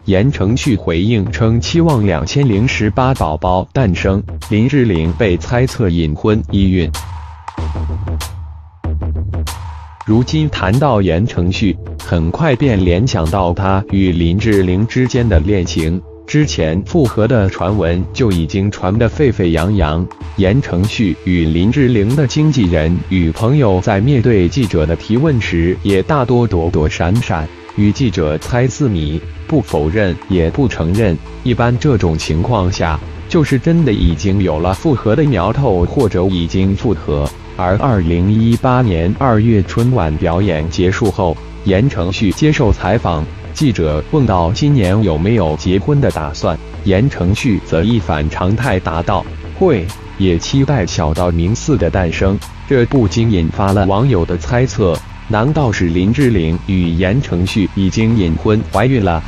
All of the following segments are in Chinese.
言承旭回应称期望2018宝宝诞生，林志玲被猜测隐婚一孕。如今谈到言承旭，很快便联想到他与林志玲之间的恋情。之前复合的传闻就已经传得沸沸扬扬，言承旭与林志玲的经纪人与朋友在面对记者的提问时，也大多躲躲闪闪，与记者猜四谜，不否认也不承认。一般这种情况下，就是真的已经有了复合的苗头，或者已经复合。而2018年2月春晚表演结束后，言承旭接受采访。记者问到今年有没有结婚的打算，言承旭则一反常态答道：“会，也期待小道明寺的诞生。”这不禁引发了网友的猜测：难道是林志玲与言承旭已经隐婚怀孕了？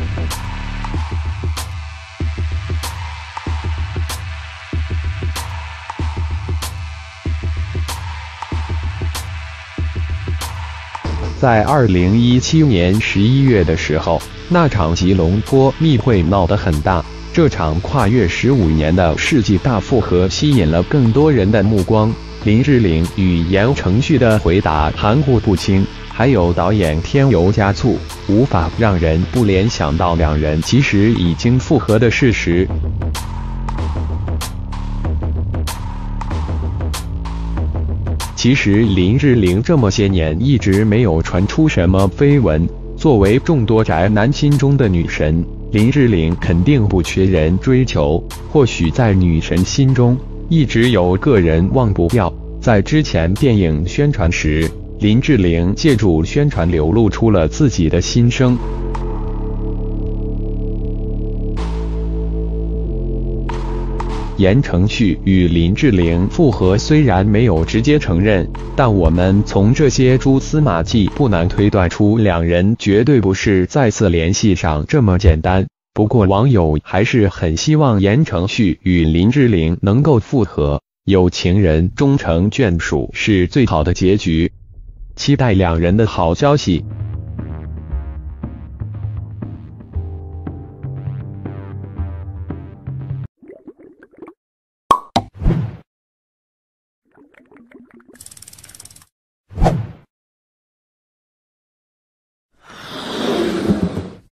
在2017年11月的时候，那场吉隆坡密会闹得很大，这场跨越15年的世纪大复合吸引了更多人的目光。林志玲与言承旭的回答含糊不清，还有导演添油加醋，无法让人不联想到两人其实已经复合的事实。其实林志玲这么些年一直没有传出什么绯闻，作为众多宅男心中的女神，林志玲肯定不缺人追求。或许在女神心中，一直有个人忘不掉。在之前电影宣传时，林志玲借助宣传流露出了自己的心声。言承旭与林志玲复合虽然没有直接承认，但我们从这些蛛丝马迹不难推断出两人绝对不是再次联系上这么简单。不过网友还是很希望言承旭与林志玲能够复合，有情人终成眷属是最好的结局，期待两人的好消息。